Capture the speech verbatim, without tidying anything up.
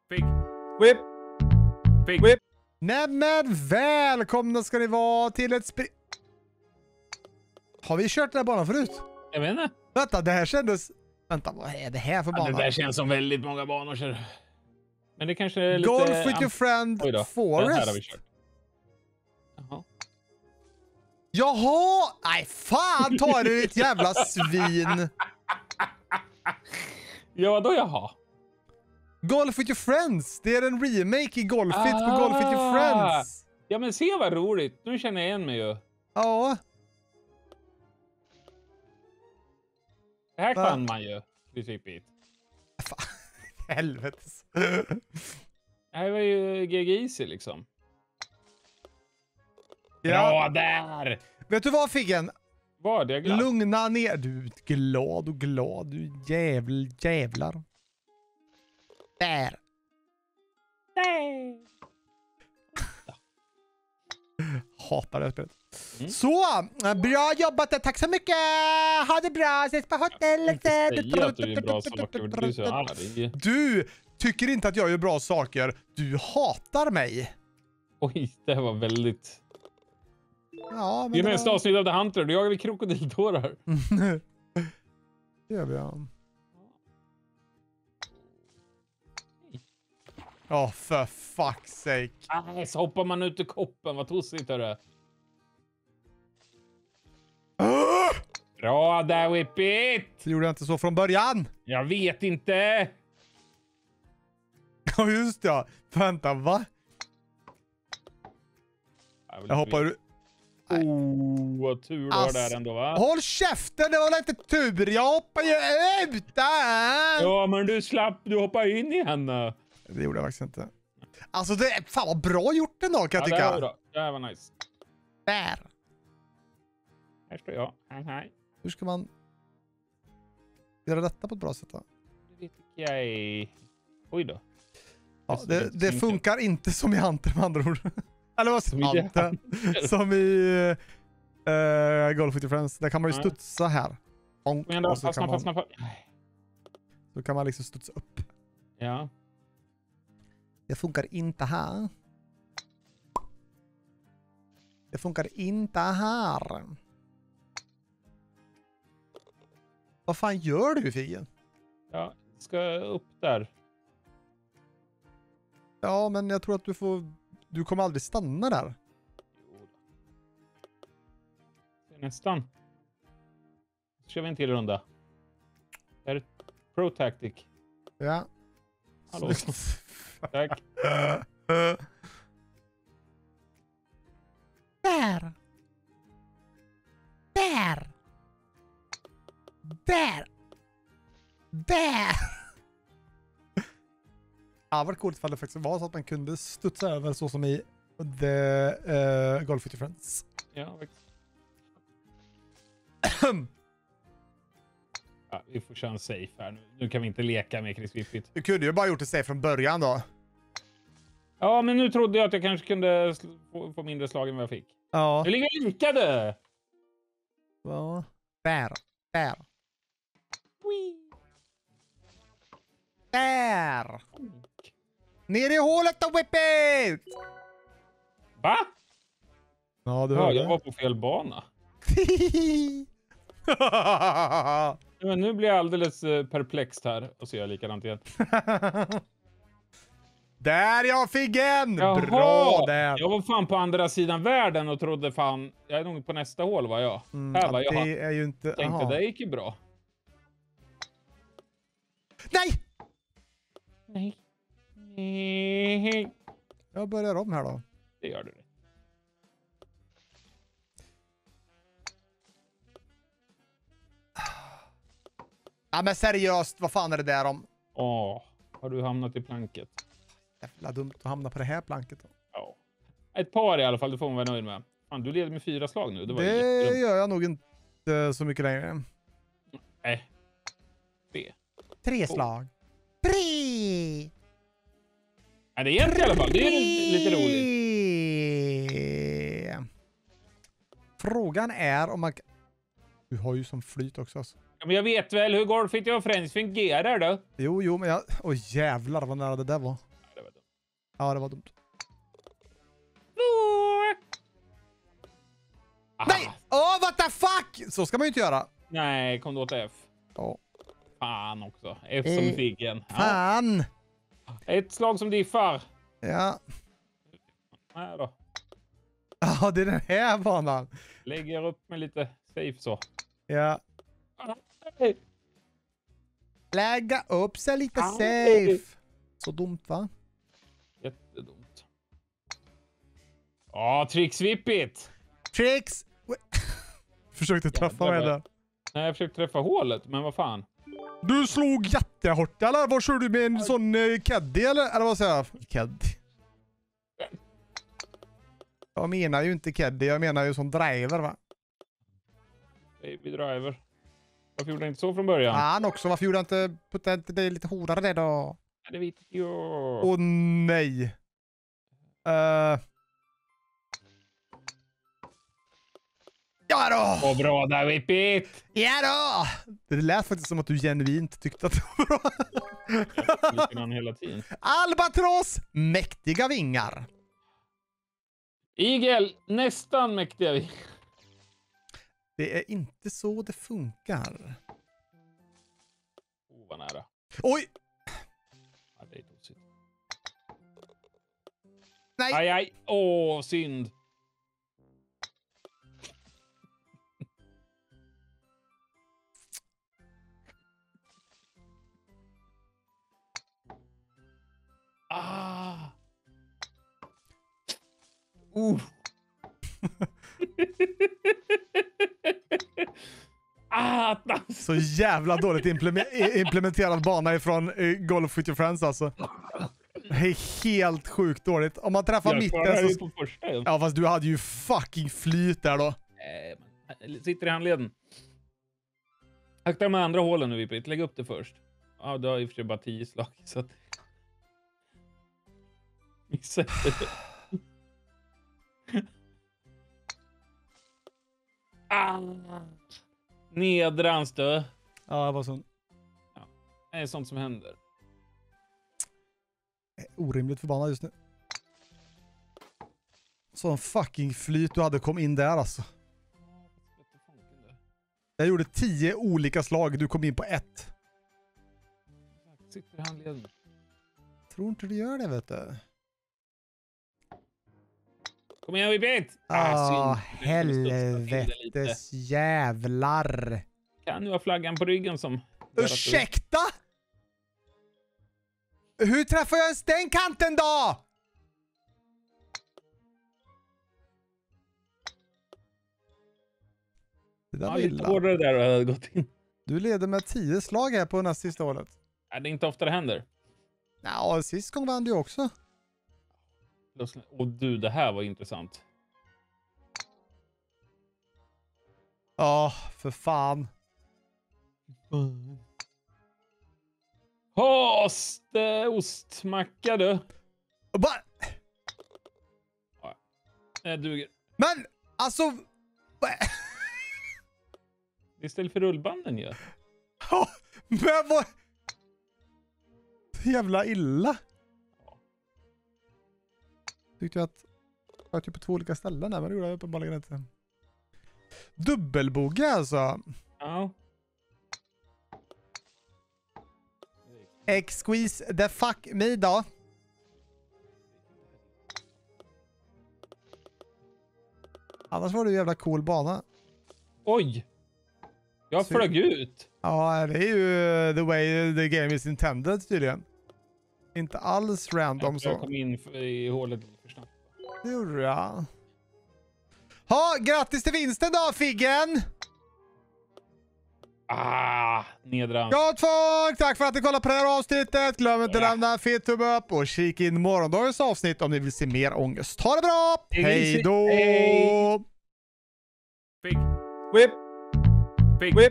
Fig. Whip. Fig. Whip. Nämen, välkomna ska ni vara till ett spri... Har vi kört den här banan förut? Jag vet inte. Vänta, det här kändes... Vänta, vad är det här för Ja, bana? det där känns som väldigt många banor. Så... Men det kanske är lite... Golf with your friend Oj då. Forest. Det här har vi kört. Jaha. Jaha! Nej, fan ta det ditt jävla svin. Ja, då jaha. Golf with your friends. Det är en remake i Golfit Ah. på Golf with your friends. Ja, men se vad roligt. Nu känner jag igen mig ju. Ja. Det här Va? kan man ju. Det typ hit. Fan, helvetes. Det här var ju G G Easy liksom. Ja. Bra där! Vet du vad, Figgen? Vad är jag glad? Lugna ner. Du är glad och glad. Du jävel, jävlar. Där. Nej. Hatar det här spelet. Mm. Så, bra jobbat. Tack så mycket. Ha det bra. Ses på hotellet. Säg att du är bra saker. Du är så arg. Du tycker inte att jag gör bra saker. Du hatar mig. Oj, det här var väldigt... Ja, men Det är det nästa var... avsnitt av The Hunter. Då jagar vi krokodiltårar. Det gör vi, ja. Ja, oh, för fuck's sake. Nej, så hoppar man ut ur koppen. Vad tossigt hörru. Bra där, Whippit! Så gjorde jag inte så från början. Jag vet inte. Ja, just ja. Vänta, va? Jag hoppar ur... Oh, vad tur du har Ass. där ändå, va? Håll käften, det var inte tur. Jag hoppar ju ut där. Ja, men du slapp. Du hoppar in i henne. Det gjorde jag faktiskt inte. Alltså, det är fan vad bra gjort ändå, kan jag Ja, det tycka. här var bra. Det här var nice. Där. Här står jag. Hej, hej. Hur ska man göra detta på ett bra sätt då? Det tycker jag är... Oj då. Ja, Det det, ser det ut funkar inte som i Hunter med andra ord. Eller vad Som i som Hunter. Som i uh, Golf with your friends. Där kan man ju Ja. studsa här. Bonk, Men ändå, och så, fastna, kan man, fastna, fastna. så kan man liksom studsa upp. Ja. Det funkar inte här. Det funkar inte här. Vad fan gör du, Figgen? Ja, ska upp där. Ja, men jag tror att du får... Du kommer aldrig stanna där. Jo då. Nästan. Så kör vi en till runda. Det här är Pro Tactic. Ja. Hallå. Tack. Där. Där. Där. Där. Ja, vad coolt ifall det faktiskt var så att man kunde studsa över så som i The uh, Golf with your friends. Ja, faktiskt. Ja, vi får köra en safe här nu. Nu kan vi inte leka med Chris Whippit. Du kunde ju bara gjort det safe från början då. Ja, men nu trodde jag att jag kanske kunde få, få mindre slag än vad jag fick. Ja. Nu ligger lika du! Ja. Där. Där. Där. Ner i hålet då, Whippet! Va? Ja, du Ja, hörde. jag var på fel bana. Men nu blir jag alldeles uh, perplext här. Och så gör jag likadant igen. Där ja, Figgen! Jaha, Bra där! jag var fan på andra sidan världen och trodde fan... Jag är nog på nästa hål, var jag. Mm, Här ja, var jag. det är ju inte... Tänkte, aha. det gick ju bra. Nej! Nej. Nej. Jag börjar om här då. Det gör du det. Ja, men seriöst, vad fan är det där om? Åh, har du hamnat i planket? Jävla dumt att hamna på det här planket då. Ja. Ett par i alla fall, det får man vara nöjd med. Fan, du leder med fyra slag nu. Det, var Det jättedumt. gör jag nog inte så mycket längre. Nej. Tre. Tre Två. slag. Tre! Nej, det är jämnt i alla fall. Det är lite roligt. Frågan är om man... Du har ju som flyt också alltså. Ja, men jag vet väl hur Golf with your friends fungerar då. Jo, jo, men jag... Oj jävlar vad nära det där var. Ja, det var dumt. Ah. Nej! Åh, oh, what the fuck! Så ska man ju inte göra. Nej, kom du åt F? Ja. Fan också. F som Eh, figgen. Ja. Fan! Ett slag som diffar. Ja. Här då. Ja, det är den här banan. Lägger upp med lite safe så. Ja. Aj. Lägga upp sig lite Aj. safe. Så dumt, va? Jättedumt. Ja, tricksvippigt. Tricks! Försökte träffa mig där. Nej, jag försökte träffa hålet, men vad fan. Du slog jättehårt, eller? Vad kör du med en sån eh, caddy, eller? Eller vad säger jag? Caddy. Jag menar ju inte caddy, jag menar ju som driver, va? Baby driver. Varför gjorde jag inte så från början? Han också, varför gjorde jag inte putta inte det lite hårdare det då? Det vet jag. Åh nej. Uh... Ja då! Åh, bra där, Whippit! Ja då! Det lät faktiskt som att du genuint tyckte att det var bra. Jag tycker hela tiden. Albatross! Mäktiga vingar. Igel, nästan mäktiga vi. Det är inte så det funkar. Oh, vad nära. Oj! Ja, det är tosigt. Nej! Aj, aj. Åh, synd. Ah. Uh. ah, så jävla dåligt impleme- implementerad bana ifrån uh, Golf with your friends alltså. Det är helt sjukt dåligt. Om man träffar jag mitten så... på första, ja. Ja, fast du hade ju fucking flyt där då. Äh, sitter i handleden. Akta de andra hålen nu, Vippit. Lägg upp det först. Ja, du har i och för sig bara tio slag, så att... Missade det. ah. Nedrans du. Ja, det var sån. Ja, det är sånt som händer. Orimligt förbannad just nu. Sån fucking flyt du hade kom in där alltså. Jag gjorde tio olika slag, du kom in på ett. Sitter i handleden. Tror inte du gör det, vet du. Kom igen, Vippit! Ah, helvetes jävlar. Kan du ha flaggan på ryggen som... Ursäkta? Hur träffar jag ens den kanten då? Det där ja, var lite illa. hårdare där och hade gått in. Du leder med tio slag här på nästa sista hålet. Är det inte ofta det händer? Ja, sist gång vann du också. Och du, det här var intressant. Ja, oh, för fan. Host, ostmacka du. Bara... Ja, det duger. Men, alltså... Det är istället för rullbanden ju. Ja. Men vad... Jävla illa. Tyckte jag att jag var typ på två olika ställen där, men det gjorde jag uppenbarligen inte. Dubbelbogge alltså. Ja. X-squeeze the fuck me då. Annars var det en jävla cool bana. Oj! Jag Så... flög ut. Ja, det är ju the way the game is intended tydligen. Inte alls random jag så. Jag kom in i hålet för snabbt. Det gjorde jag. Ha, grattis till vinsten då, Figgen! Ah, nedrans. Gott folk! Tack för att ni kollade på det här avsnittet. Glöm inte att Ja. lämna fet tumme upp och kika in morgondagens avsnitt om ni vill se mer ångest. Ha det bra! Hej då! Hej. Pig. Whip. Pig. Whip.